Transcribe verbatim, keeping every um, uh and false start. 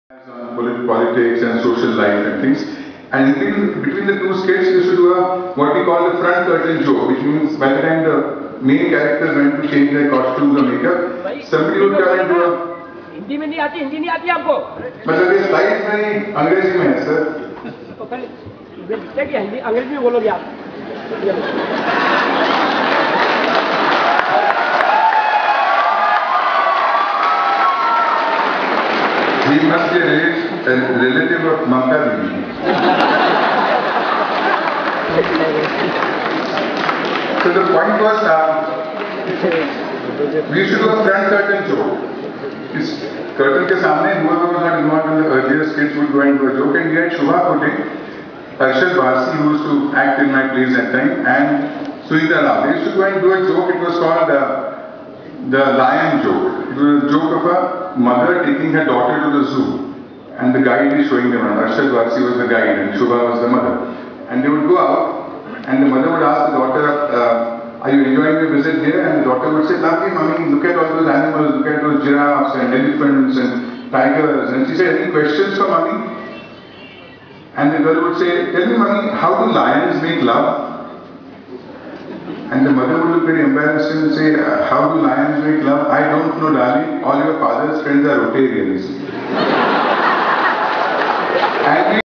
on polit- politics and social life and things. And between, between the two skits, we used to do a what we call the front curtain joke, which means by the time the main characters went to change their costumes or makeup, somebody would come and do a. Hindi में नहीं आती हिंदी नहीं आती आपको मतलब ये slides में अंग्रेजी में है सर तो पहले लिखते कि हिंदी अंग्रेजी में बोलोगे आप He must be a relative, a relative of Mamta Devi. So the point was, uh, we should do a front curtain joke. This curtain ke samne, whoever was not involved in the earlier skits would go and do a joke, and we had Shubha Kote, Arshad Varsi, who used to act in my plays at time, and Sunita Rao. They used to go and do a joke. It was called uh, the lion joke. It was a joke of a mother taking her daughter to the zoo, and the guide is showing them around. Arshad Varsi was the guide, and Shubha was the mother. And they would go out, and the mother would ask the daughter, uh, are you enjoying your visit here? And the daughter would say, lovely mommy, look at all those animals, look at those giraffes and elephants and tigers. And she said, any questions for mommy? And the girl would say, tell me mommy, how do lions make love? And the mother would look very embarrassed and say, uh, how do lions make love? I don't know, darling. All your father's friends are Rotarians. And we